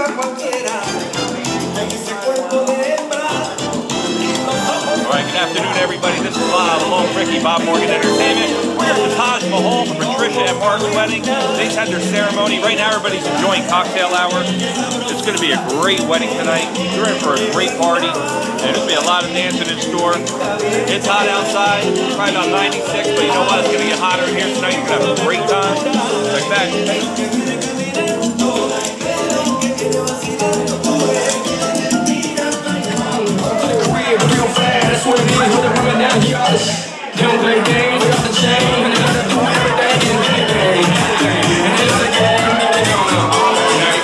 All right, good afternoon, everybody. This is Bob, along with Ricky, Bob Morgan Entertainment. We're here at the Taj Mahal for Patricia and Marc's wedding. They just had their ceremony. Right now, everybody's enjoying cocktail hour. It's going to be a great wedding tonight. You're in for a great party, and there's going to be a lot of dancing in store. It's hot outside. It's probably about 96, but you know what? It's going to get hotter in here tonight. You're going to have a great time. Check back. That's what it is with the women down here. They don't play games, they got the chain, and they got to do everything in the game. And it's a game that they don't know all night.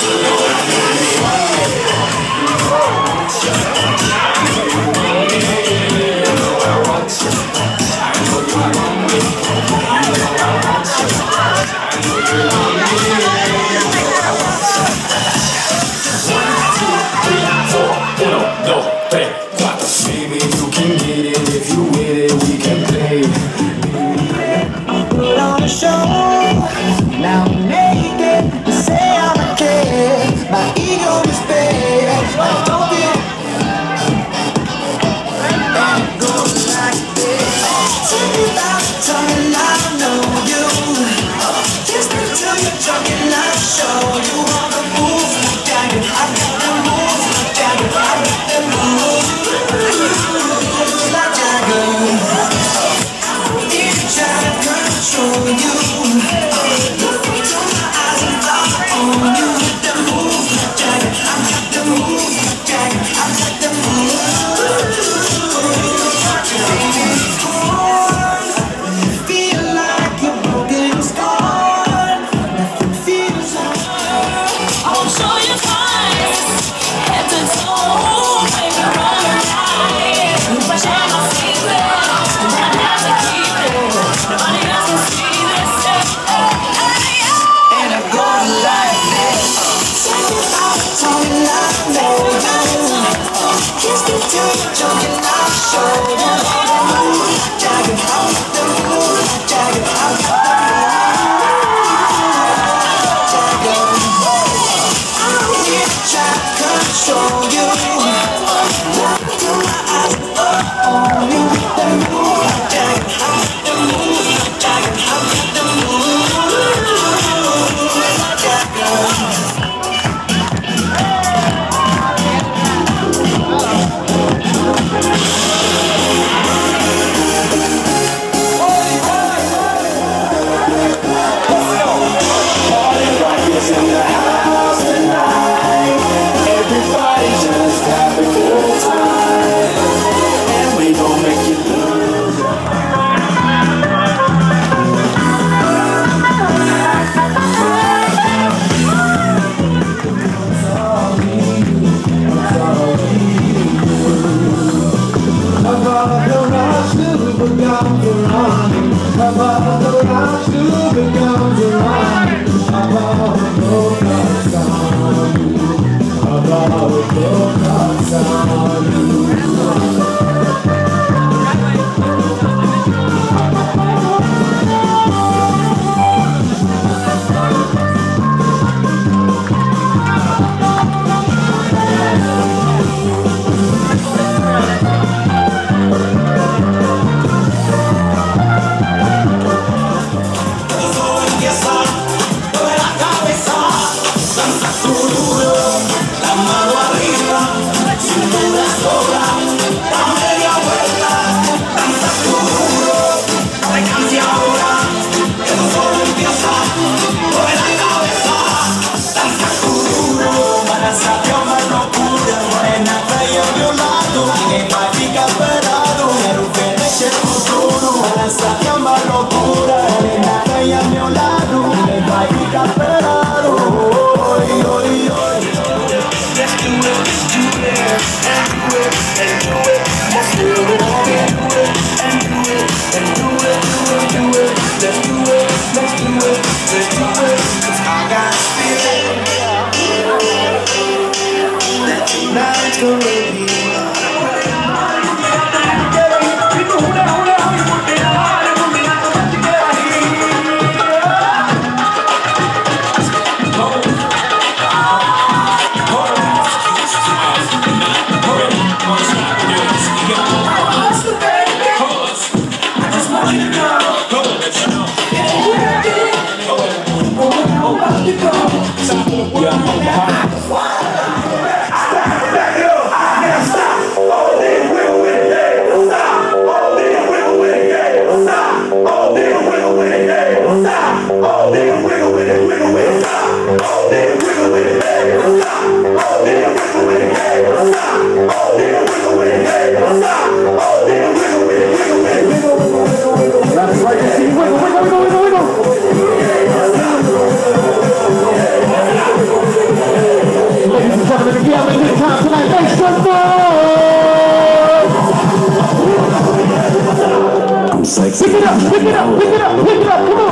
Pick it up, pick it up, pick it up, pick it up, come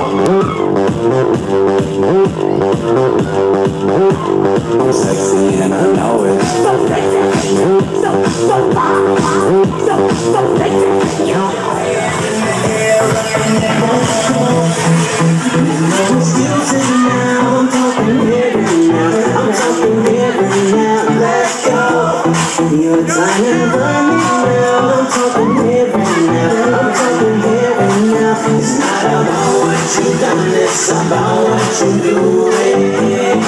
on. I'm sexy and I know it. So sexy, so fine, so sexy. No excuses now, I'm talking heavy now. I'm talking heavy now, let's go. You're trying to run me now, I'm talking heavy now. I'm talking heavy now. It's not about what you've done, it's about what you're doing.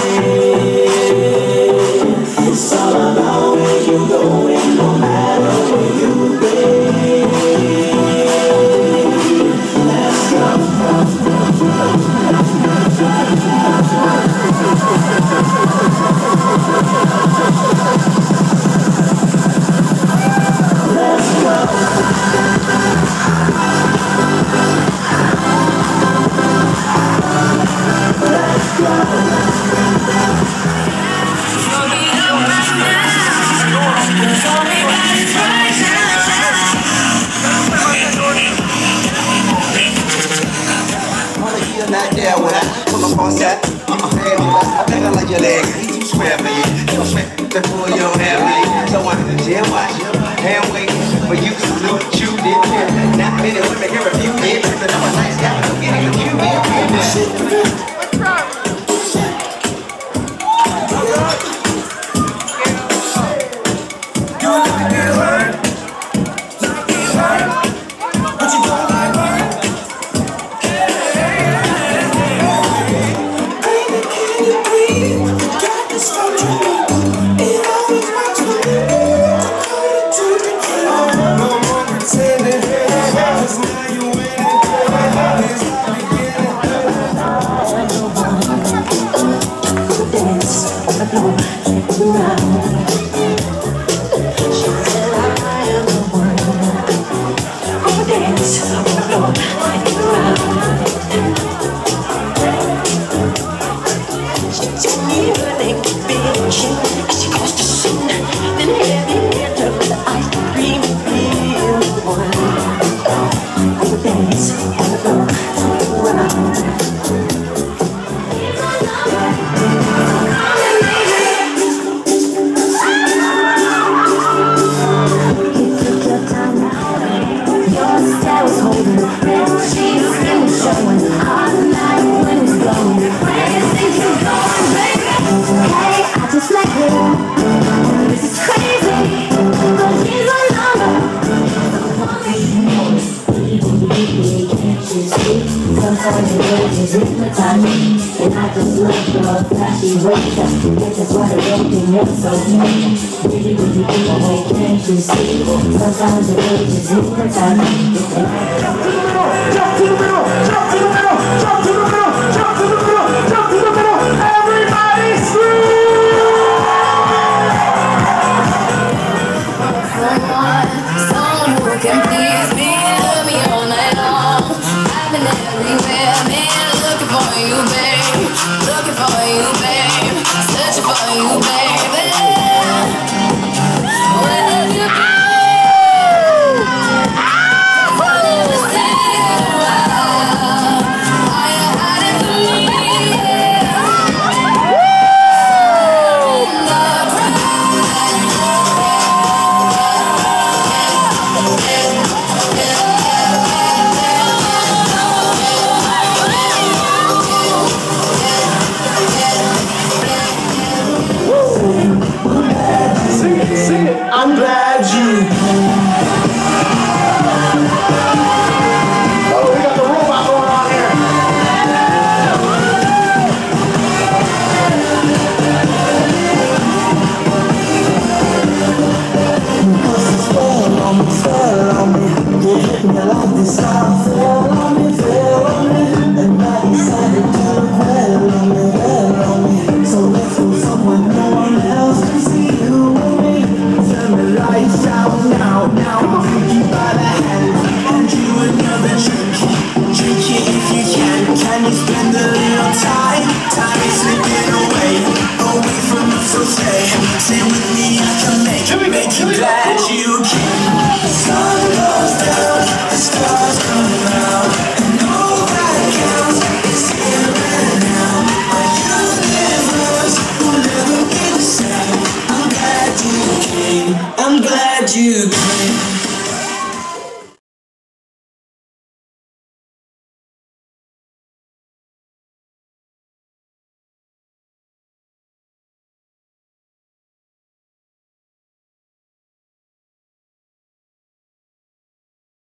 It's all about where you're going, no matter where you've been. Let's go. dream.